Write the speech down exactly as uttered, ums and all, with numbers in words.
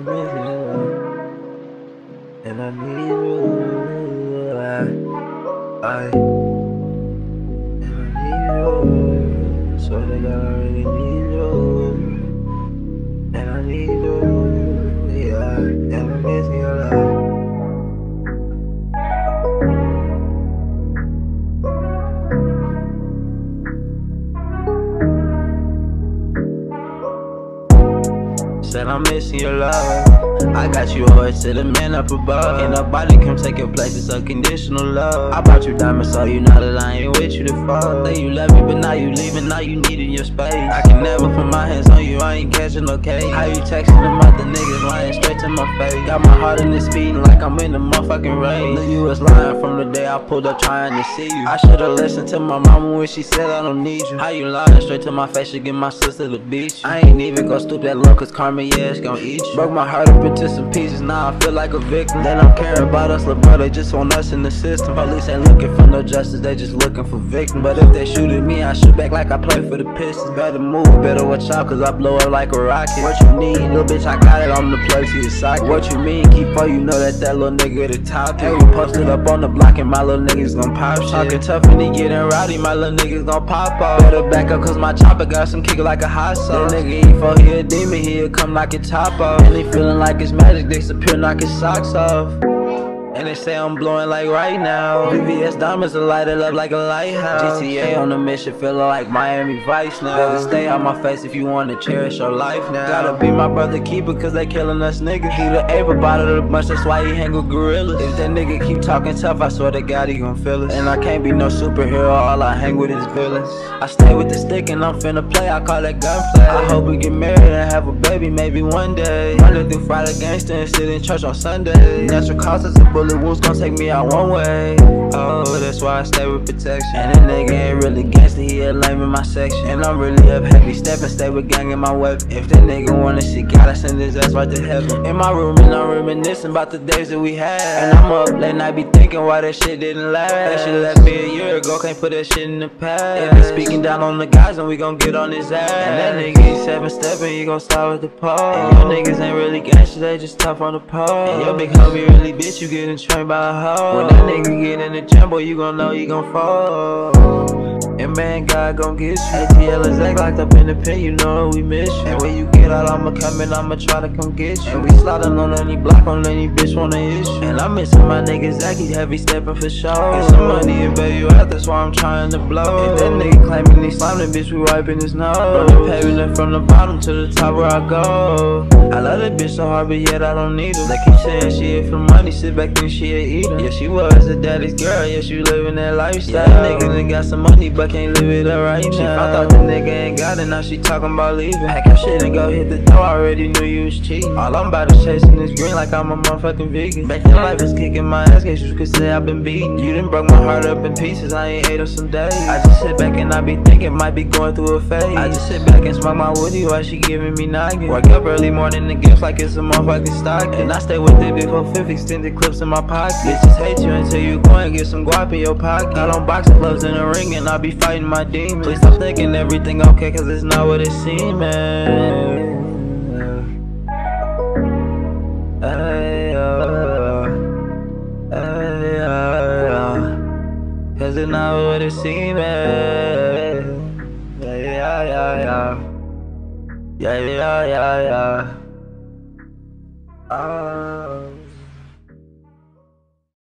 miss you, and I need you. I, I, and I need you. Swear to God, I really need you, and I need you. Yeah, and I'm missing your love. Said I'm missing your love. I got you always to the man up above. Ain't nobody come take your place, it's unconditional love. I bought you diamonds so you know that I ain't with you to fuck. Say you love me but now you leaving, now you needing your space. I can never put my hands on you, I ain't catching no case. How you texting them other niggas lying straight to my face. Got my heart in this beating like I'm in the motherfucking race. Knew you was lying from the day I pulled up trying to see you. I should've listened to my mama when she said I don't need you. How you lying straight to my face, should get my sister to beat you. I ain't even gon' stoop that low cause karma, yeah, it's gon' eat you. Broke my heart up into some pieces, now I feel like a victim. They don't care about us, little bro, they just want us in the system. Police ain't looking for no justice, they just looking for victims. But if they shoot at me, I shoot back like I play for the Pistons. Better move, better watch out, cause I blow up like a rocket. What you need, little bitch, I got it, I'm the plug to your socket. What you mean, keep for you know that that little nigga the top. Hey, we posted up on the block and my little niggas gon' pop shit. Talking tough and he getting rowdy, my little niggas gon' pop off. Better back up cause my chopper got some kick like a hot sauce. That nigga eat for he a demon, he'll come knock your top off. And he feeling like it's magic, disappear, knock his socks off. And they say I'm blowing like right now. V V S diamonds will light it up like a lighthouse. G T A on the mission, feeling like Miami Vice now. Better stay out my face if you wanna cherish your life now. Gotta be my brother keeper cause they killing us niggas. He the ape about it a bunch, that's why he hang with gorillas. If that nigga keep talking tough, I swear to God he gon' feel us. And I can't be no superhero, all I hang with is villains. I stay with the stick and I'm finna play, I call that gunplay. I hope we get married and have a baby maybe one day. Monday through Friday gangster and sit in church on Sunday. Natural causes of bullet wounds gon' take me out one way. Oh, that's why I stay with protection. And that nigga ain't really gangster, he a lame in my section. And I'm really up heavy, step and stay with gang in my weapon. If that nigga wanna shit, gotta send his ass right to heaven. In my room and I'm reminiscing about the days that we had. And I'm up late night be thinking why that shit didn't last. That shit left me a year ago, can't put that shit in the past. If he speaking down on the guys, then we gon' get on his ass. And that nigga ain't seven stepping, he gon' start with the pole. And your niggas ain't really gangster, they just tough on the pole. And your big homie really bitch, you getting trained by a hoe. When that nigga get in the jam, boy, you gon' know he gon' fall. And man, God gon' get you. A T L is act locked up in the pen, you know we miss you. And when you get out, I'ma come and I'ma try to come get you. And we sliding on any block, on any bitch wanna issue. And I'm missing my nigga Zach, he heavy stepping for sure. Get some money and bail you out, that's why I'm trying to blow. And that nigga claiming he slimin', bitch, we wiping his nose. From the pavement from the bottom to the top where I go. I love that bitch so hard, but yet I don't need her. They keep saying she here for money, sit back and she a eater. Yeah, she was a daddy's girl, yeah, she living that lifestyle. Yeah, that nigga done got some money, but can't live it up right now. She found out the nigga ain't got it, now she talking about leaving. Pack your shit and go hit the door, I already knew you was cheating. All I'm about is chasing this green like I'm a motherfucking vegan. Back then life is kicking my ass, guess you could say I've been beaten. You done broke my heart up in pieces, I ain't ate on some days. I just sit back and I be thinking, might be going through a phase. I just sit back and smoke my woody while she giving me noggin. Wake up early morning and gifts like it's a motherfucking stock. And I stay with the big four fifty extended clips in my pocket. Bitches hate you until you go and get some guap in your pocket. Got on boxing gloves in the ring and I be fighting my demons. Please stop thinking everything okay, cause it's not what it seems, man. Hey, uh, hey, uh, cause it's not what it seems, man. Yeah, yeah, yeah, yeah. Yeah, yeah, yeah, yeah. Oh.